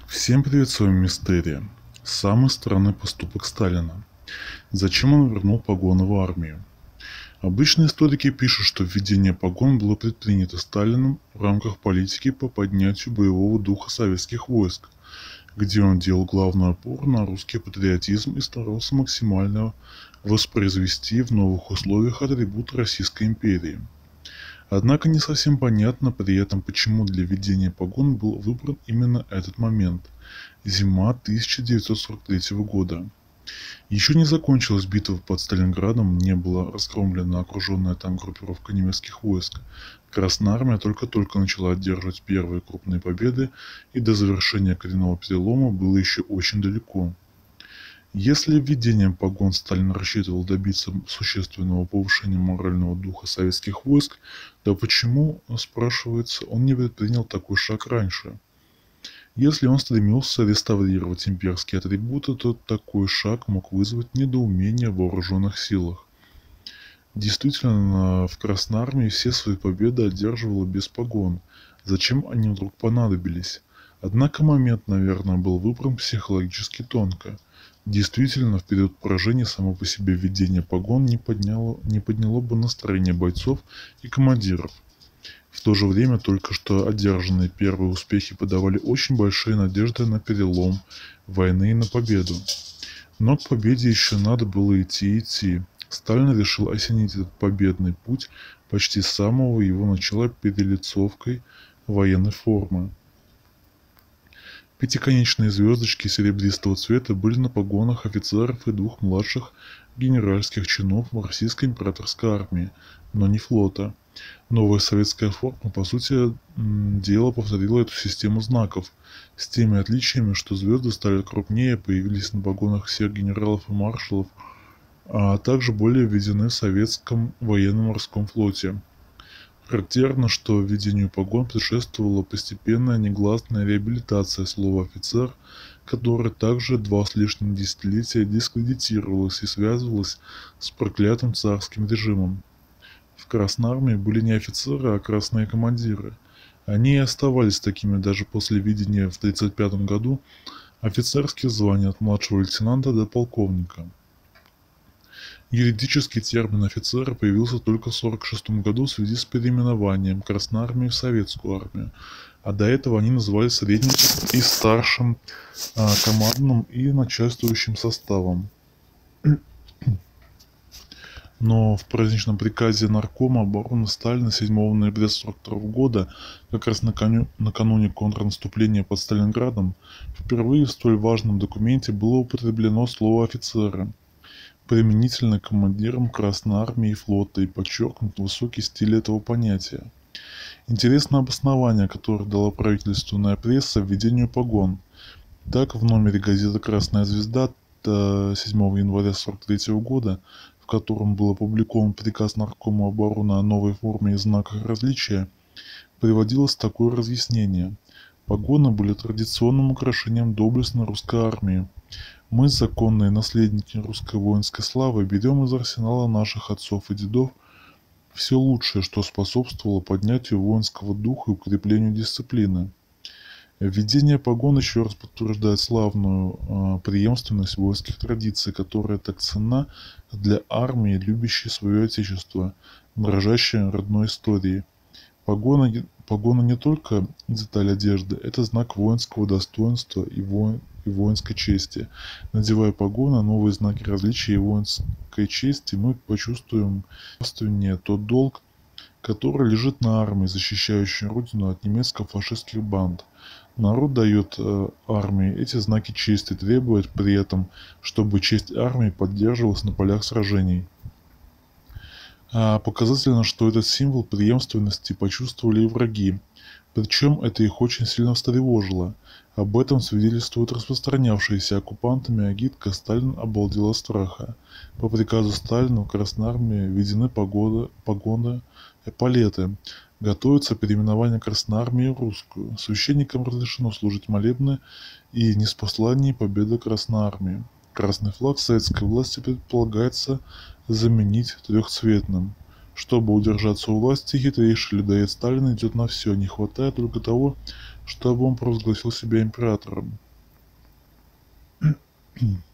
Всем привет, с вами Мистерия. Самый странный поступок Сталина. Зачем он вернул погоны в армию? Обычно историки пишут, что введение погон было предпринято Сталиным в рамках политики по поднятию боевого духа советских войск, где он делал главный упор на русский патриотизм и старался максимально воспроизвести в новых условиях атрибут Российской империи. Однако не совсем понятно при этом, почему для введения погон был выбран именно этот момент – зима 1943 года. Еще не закончилась битва под Сталинградом, не была разгромлена окруженная там группировка немецких войск. Красная армия только-только начала одерживать первые крупные победы, и до завершения коренного перелома было еще очень далеко. Если введением погон Сталин рассчитывал добиться существенного повышения морального духа советских войск, то почему, спрашивается, он не предпринял такой шаг раньше? Если он стремился реставрировать имперские атрибуты, то такой шаг мог вызвать недоумение в вооруженных силах. Действительно, в Красной армии все свои победы одерживала без погон. Зачем они вдруг понадобились? Однако момент, наверное, был выбран психологически тонко. Действительно, в период поражения само по себе введение погон не подняло бы настроение бойцов и командиров. В то же время только что одержанные первые успехи подавали очень большие надежды на перелом войны и на победу. Но к победе еще надо было идти и идти. Сталин решил осенить этот победный путь почти с самого его начала перелицовкой военной формы. Пятиконечные звездочки серебристого цвета были на погонах офицеров и двух младших генеральских чинов Российской императорской армии, но не флота. Новая советская форма, по сути дела, повторила эту систему знаков, с теми отличиями, что звезды стали крупнее, появились на погонах всех генералов и маршалов, а также более введены в советском военно-морском флоте. Характерно, что введению погон предшествовала постепенная негласная реабилитация слова «офицер», которое также 2 с лишним десятилетия дискредитировалось и связывалось с проклятым царским режимом. В Красной армии были не офицеры, а красные командиры. Они и оставались такими даже после введения в 1935 году офицерских званий от младшего лейтенанта до полковника. Юридический термин «офицера» появился только в 1946 году в связи с переименованием Красной армии в Советскую армию, а до этого они назывались средним и старшим командным и начальствующим составом. Но в праздничном приказе Наркома обороны Сталина 7 ноября 1942 года, как раз накануне контрнаступления под Сталинградом, впервые в столь важном документе было употреблено слово «офицеры», применительно к командирам Красной армии и флота, и подчеркнут высокий стиль этого понятия. Интересно обоснование, которое дала правительственная пресса введению погон. Так, в номере газеты «Красная звезда» 7 января 1943 года, в котором был опубликован приказ Наркома обороны о новой форме и знаках различия, приводилось такое разъяснение. Погоны были традиционным украшением доблестной русской армии. Мы, законные наследники русской воинской славы, берем из арсенала наших отцов и дедов все лучшее, что способствовало поднятию воинского духа и укреплению дисциплины. Введение погон еще раз подтверждает славную преемственность воинских традиций, которая так ценна для армии, любящей свое отечество, дорожащей родной историей. Погоны не только деталь одежды, это знак воинского достоинства и воинской чести. Надевая погоны, новые знаки различия и воинской чести, мы почувствуем тот долг, который лежит на армии, защищающей родину от немецко-фашистских банд. Народ дает армии эти знаки чести, требует при этом, чтобы честь армии поддерживалась на полях сражений. Показательно, что этот символ преемственности почувствовали и враги, причем это их очень сильно встревожило. Об этом свидетельствует распространявшаяся оккупантами агитка «Сталин обалдел от страха». По приказу Сталина в Красной армии введены погоны, эполеты. Готовится переименование Красной армии в русскую. Священникам разрешено служить молебны и ниспослание победы Красной армии. Красный флаг советской власти предполагается заменить трехцветным. Чтобы удержаться у власти, хитрейший людоед Сталин идет на все, не хватает только того, чтобы он провозгласил себя императором.